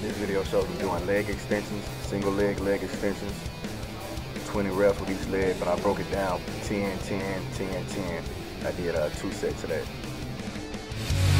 This video shows me doing leg extensions, single leg extensions, 20 reps with each leg, but I broke it down 10, 10, 10, 10. I did 2 sets today.